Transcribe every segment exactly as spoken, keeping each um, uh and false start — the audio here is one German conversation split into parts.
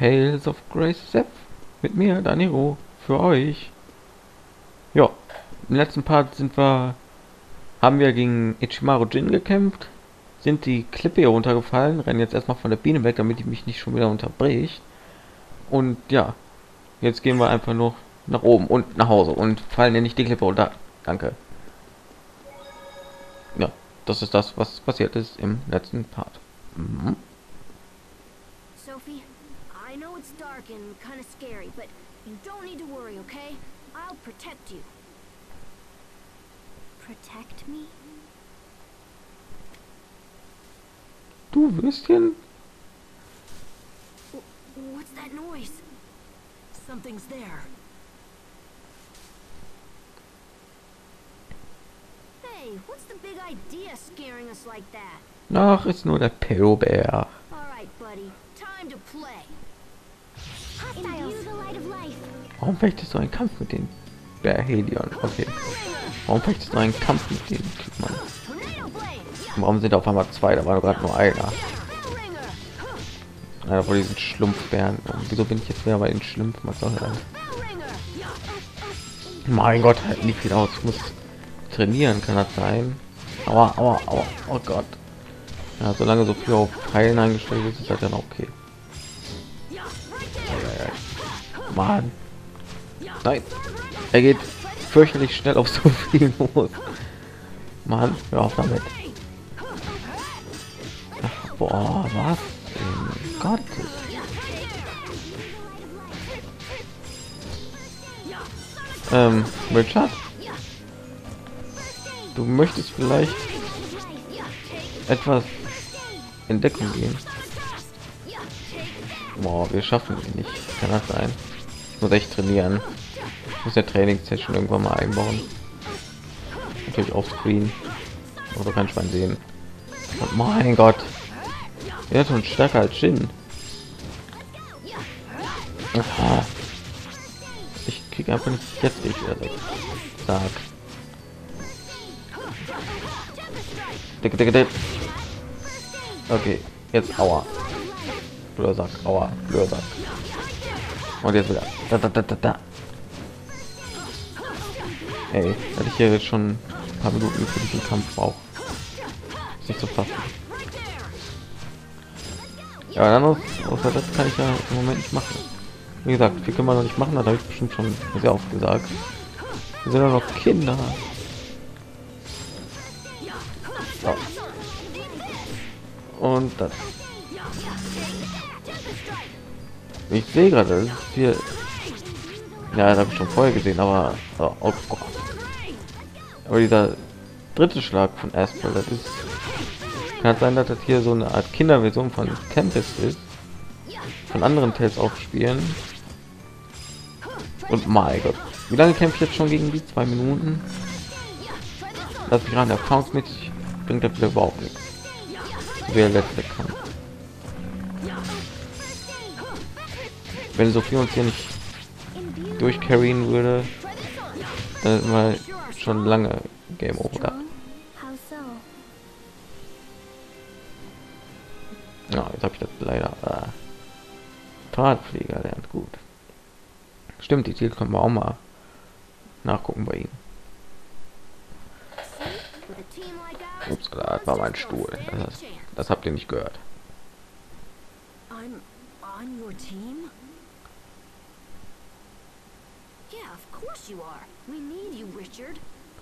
Tales of Grace Zeph. Mit mir, Daniro, für euch. Ja, im letzten Part sind wir, haben wir gegen Ichimaru Jin gekämpft, sind die Klippe hier runtergefallen, rennen jetzt erstmal von der Biene weg, damit die mich nicht schon wieder unterbricht. Und ja, jetzt gehen wir einfach nur nach oben und nach Hause und fallen ja nicht die Klippe runter. Danke. Ja, das ist das, was passiert ist im letzten Part. Mhm. Sophie, I know it's dark and kind of scary, but you don't need to worry, okay? I'll protect you. Protect me? Du Würstchen? W- What's that noise? Something's there. Hey, what's the big idea scaring us like that? Ach, ist nur der Pedobär. All right, buddy, time to play. Imbue the light of life. Warum fechtest du einen Kampf mit den Bärhelion? Okay. Warum fechtest du einen Kampf mit den Mann? Tornado blade. Warum sind auf einmal zwei? Da war doch gerade nur einer. Hellringer. Einer von diesen Schlumpfbären. Und wieso bin ich jetzt wieder bei den Schlumpfen? Was soll das? Hellringer. Mein Gott, halt nicht viel aus. Ich muss trainieren, kann das sein? Aua, aua, aua. Oh Gott. Ja, solange so viel auf Heilen eingestellt ist, ist das dann okay. Mann. Nein. Er geht fürchterlich schnell auf so viel los. Mann, hör auf damit. Ach, boah, was? Oh Gott. Ähm, Richard? Du möchtest vielleicht etwas in Deckung gehen. Boah, wir schaffen ihn nicht. Kann das sein? Ich muss echt trainieren. Ich muss der Trainingssession irgendwann mal einbauen. Natürlich auf Screen. Oder kann ich mal sehen. Und mein Gott. Er ist schon stärker als Jin. Aha. Ich kriege einfach nicht jetzt nicht wieder weg. Sag. Dicke, dicke, dicke. Okay, jetzt aua. Blöder Sack, aua, blöder Sack. Und jetzt wieder. Da, da, da, da, da. Ey, hatte ich hier jetzt schon ein paar Minuten für diesen Kampf brauche. Ist nicht zu fassen. Ja, dann aus, außer das kann ich ja im Moment nicht machen. Wie gesagt, viel können wir noch nicht machen, das habe ich bestimmt schon sehr oft gesagt. Wir sind ja noch Kinder. So. Und das. Ich sehe gerade, das ist hier. Ja, das habe ich schon vorher gesehen, aber oh, oh Gott. Aber dieser dritte Schlag von Aspel, das ist, kann sein, dass das hier so eine Art Kinderversion von Tempest ist, von anderen Tales aufspielen. Und mein Gott, wie lange kämpfe ich jetzt schon gegen die? Zwei Minuten. Lass mich gerade erfahrungsmäßig, bringt das wieder überhaupt nichts. Der letzte Kampf. Wenn Sophie uns hier nicht durchcarryen würde, dann hätten wir schon lange Game Over. Ja, jetzt habe ich das leider. Äh, Drahtflieger lernt gut. Stimmt, die Titel können wir auch mal nachgucken bei ihm. Ups, das war mein Stuhl. Das, das habt ihr nicht gehört. I'm on your team? Yeah, of course you are. We need you, Richard.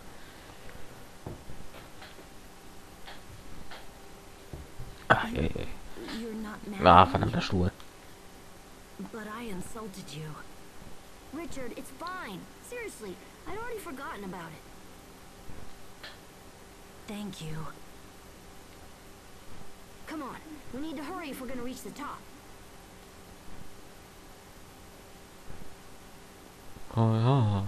Ah, je, je. You're not mad Ah, at me, verdammter Stuhl. but I insulted you. Richard, it's fine. Seriously, I'd already forgotten about it. Thank you. Come on, we need to hurry if we're gonna reach the top. Oh ja.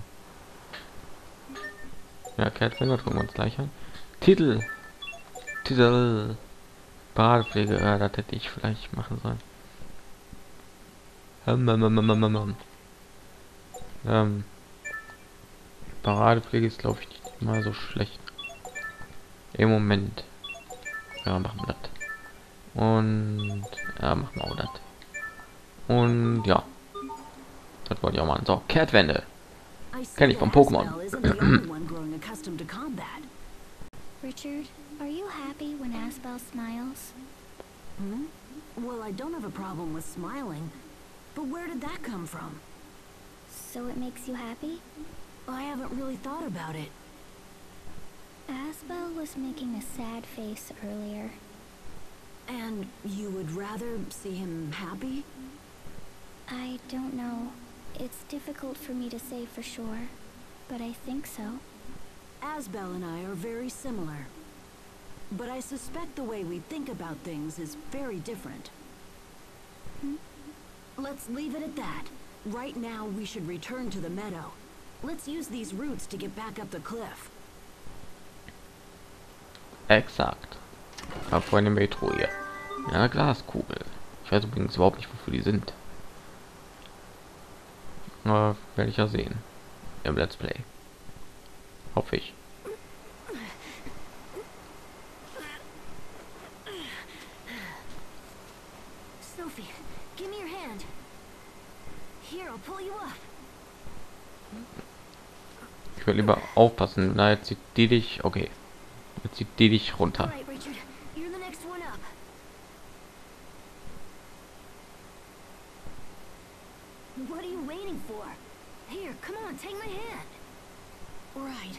Ja, Catfinger gucken wir uns gleich an. Titel. Titel. Badepflege, ja, das hätte ich vielleicht machen sollen. Ähm, ähm, ähm, ähm, ähm. ähm. Paradepflege ist, glaube ich, nicht mal so schlecht. Im Moment. Ja, machen wir das. Und ja, machen wir auch das. Und ja, das wollte ich auch machen. So, Kehrtwende. I see Kenn ich that vom Pokémon. Asbel isn't the only one growing accustomed to combat. Richard, are you happy when Asbel smiles? Hmm? Well, I don't have a problem with smiling, but where did that come from? So it makes you happy? I haven't really thought about it. Asbel was making a sad face earlier. And you would rather see him happy? I don't know. It's difficult for me to say for sure, but I think so. Asbel and I are very similar. But I suspect the way we think about things is very different. Hmm? Let's leave it at that. Right now, we should return to the meadow. Let's use these roots to get back up the cliff. Exakt. Ich habe vorhin eine Metro hier. Ja, Glaskugel. Ich weiß übrigens überhaupt nicht, wofür die sind. Aber werde ich ja sehen. Im Let's Play. Hoffe ich. Sophie, give me your hand. Here, I'll pull you up. Ich will lieber aufpassen. Na, jetzt zieht die dich. Okay. Jetzt zieht die dich runter. All right, Richard, you're the next one up. What are you waiting for? Here, come on, take my hand. Right.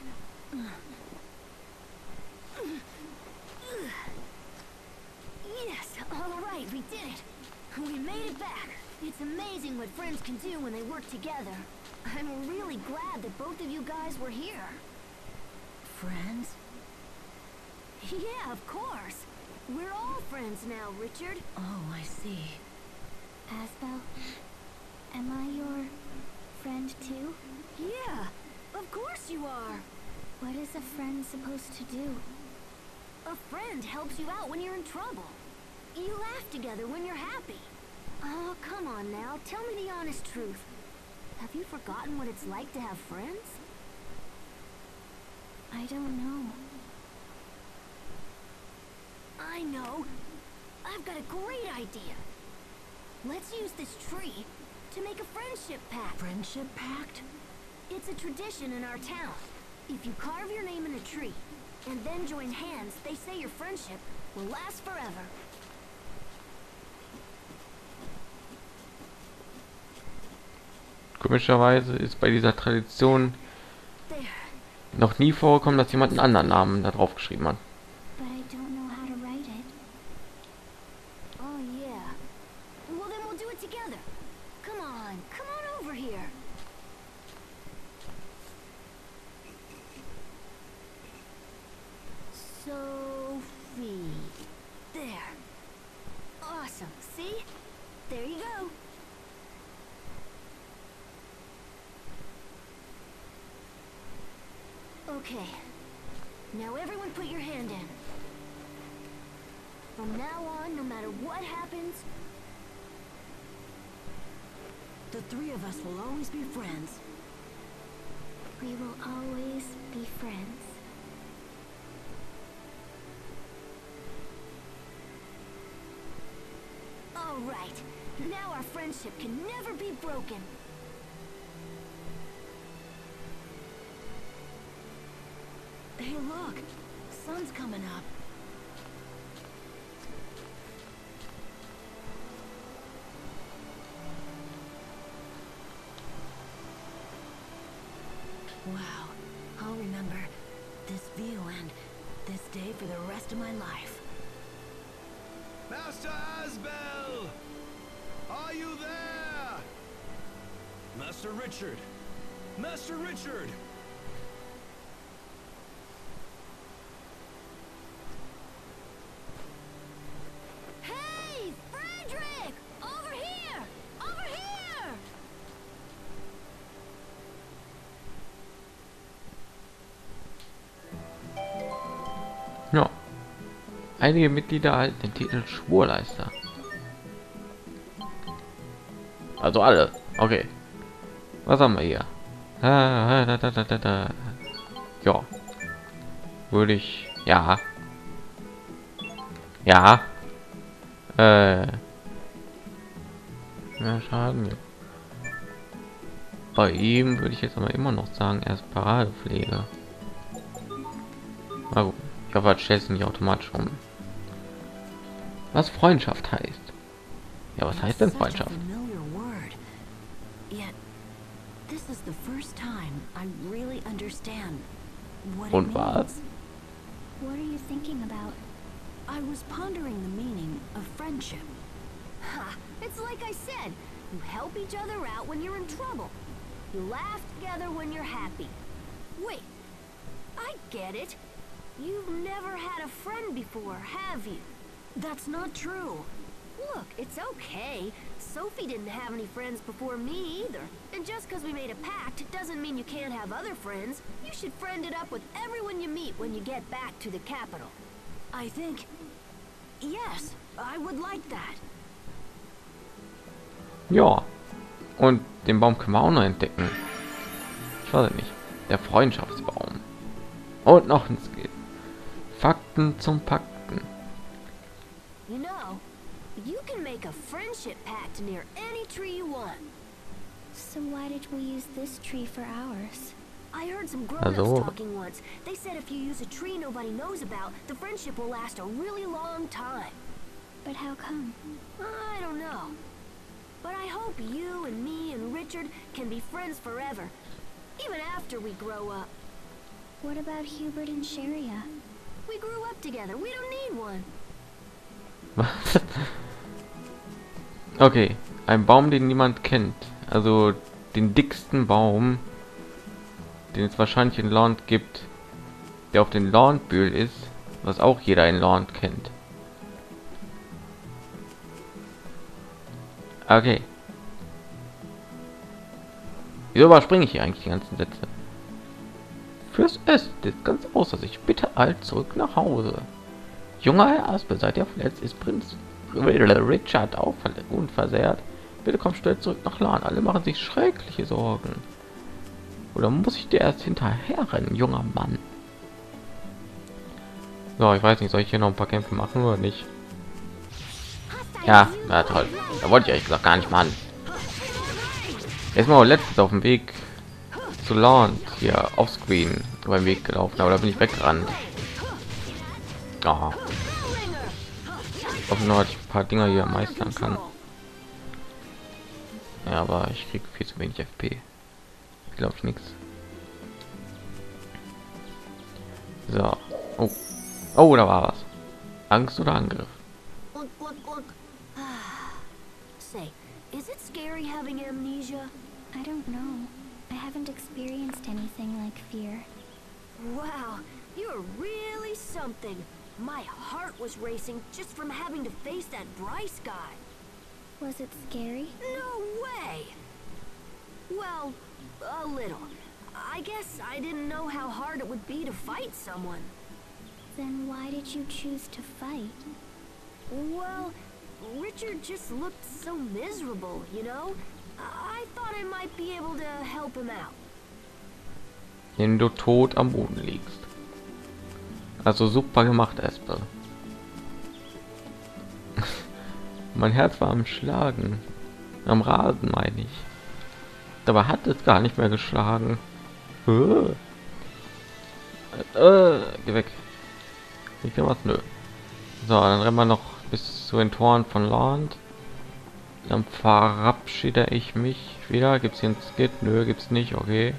Yes, all right, we did it. We made it back. It's amazing what friends can do when they work together. I'm really glad that both of you guys were here. Friends? Yeah, of course. We're all friends now, Richard. Oh, I see. Asbel, am I your friend too? Yeah, of course you are. What is a friend supposed to do? A friend helps you out when you're in trouble. You laugh together when you're happy. Oh, come on now, tell me the honest truth. Have you forgotten what it's like to have friends? I don't know. I know. I've got a great idea. Let's use this tree to make a friendship pact. Friendship pact? It's a tradition in our town. If you carve your name in a tree and then join hands, they say your friendship will last forever. Komischerweise ist bei dieser Tradition There. noch nie vorgekommen, dass jemand einen anderen Namen da drauf geschrieben hat. But I don't know how to write it. Oh, yeah. Well, then we'll do it together. Come on, come on over here. Sophie. There. Awesome. See? There you go. Okay. Now everyone put your hand in. From now on, no matter what happens, the three of us will always be friends. We will always be friends. All right. Now our friendship can never be broken. Hey, look. Sun's coming up. Wow. I'll remember this view and this day for the rest of my life. Master Asbel! Are you there? Master Richard! Master Richard! Hey, Frederick! Over here! Over here! Ja. Einige Mitglieder erhalten den Titel Schwurleister. Also alle. Okay. Was haben wir hier? Ah, da, da, da, da, da. Ja. Würde ich. Ja. Ja. Äh. mehr Schaden. Bei ihm würde ich jetzt aber immer noch sagen, er ist Paradepflege. Na gut, ich hoffe, das stellt sich nicht automatisch um. Was Freundschaft heißt. Ja, was heißt denn Freundschaft? Und was? What are you thinking about? I was pondering the meaning of friendship. Ha! It's like I said, you help each other out when you're in trouble. You laugh together when you're happy. Wait, I get it. You've never had a friend before, have you? That's not true. Look, it's okay. Sophie didn't have any friends before me either. And just because we made a pact doesn't mean you can't have other friends. You should friend it up with everyone you meet when you get back to the capital. I think... Yes, I would like that. Ja. Und den Baum können wir auch noch entdecken. Ich weiß nicht. Der Freundschaftsbaum. Und noch ein Skill. Fakten zum Pakten. You know, you can make a friendship pact near any tree you want. So why did we use this tree for ours? I heard some grown-ups Also. talking once. They said if you use a tree nobody knows about, the friendship will last a really long time. But how come? I don't know. But I hope you and me and Richard can be friends forever. Even after we grow up. What about Hubert and Sharia? We grew up together. We don't need one. Okay, ein Baum, den niemand kennt. Also den dicksten Baum, den es wahrscheinlich in Land gibt, der auf den Landbühl ist, was auch jeder in Land kennt. Okay. Wieso überspringe ich hier eigentlich die ganzen Sätze? Fürs Essen ist ganz außer sich. Bitte alt zurück nach Hause. Junger Herr Aspel, seid ihr verletzt? Ist Prinz Richard auch unversehrt? Bitte komm schnell zurück nach Lan. Alle machen sich schreckliche Sorgen. Oder muss ich dir erst hinterher rennen, junger Mann? So, ich weiß nicht, soll ich hier noch ein paar Kämpfe machen oder nicht? Ja, na toll. Da wollte ich ehrlich gesagt gar nicht machen. Erstmal letztens auf dem Weg zu Land hier offscreen über den Weg gelaufen, aber da bin ich weggerannt. Oh. Ich hoffe nur, dass ich ein paar Dinger hier meistern kann. Ja, aber ich kriege viel zu wenig F P. Glaube ich nichts. So. Oh. Oh, da war was. Angst oder Angriff? Look, look, look. Say, is it scary having amnesia? I don't know. I haven't experienced anything like fear. Wow, you're really something. My heart was racing just from having to face that Bryce guy. Was it scary? No way! Well, a little. I guess I didn't know how hard it would be to fight someone. Then why did you choose to fight? Well, Richard just looked so miserable, you know? I thought I might be able to help him out. Wenn du tot am Boden liegst. Also super gemacht, Aspel. Mein Herz war am Schlagen. Am Rasen, meine ich. Dabei hat es gar nicht mehr geschlagen. Äh, äh, geh weg. Ich will was, nö. So, dann rennen wir noch bis zu den Toren von Land. Dann verabschiede ich mich wieder. Gibt es hier ein Skit? Nö, gibt's nicht. Okay.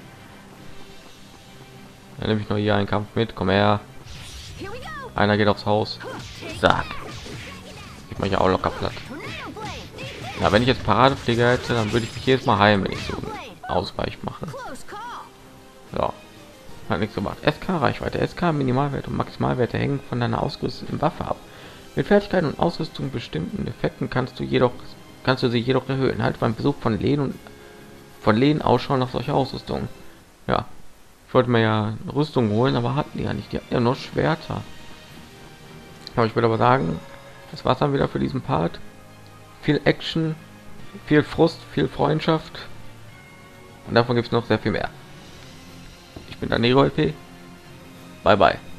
Dann nehme ich noch hier einen Kampf mit. Komm her. Einer geht aufs Haus. Sag. Ich mache ja auch locker platt. Ja, wenn ich jetzt Paradepflege hätte, dann würde ich mich jedes Mal heilen, wenn ich so Ausweich mache. So. Hat nichts gemacht. S K Reichweite. S K Minimalwert und Maximalwerte hängen von deiner ausgerüsteten Waffe ab. Mit Fertigkeiten und Ausrüstung bestimmten Effekten kannst du jedoch kannst du sie jedoch erhöhen. Halt beim Besuch von Lehen und von Lehen Ausschau nach solcher Ausrüstung. Ja. Ich wollte mir ja Rüstung holen, aber hatten die ja nicht. Die hatten ja nur Schwerter. Aber ich würde aber sagen, das war's dann wieder für diesen Part. Viel Action, viel Frust, viel Freundschaft. Und davon gibt es noch sehr viel mehr. Ich bin Danero L P. Bye bye.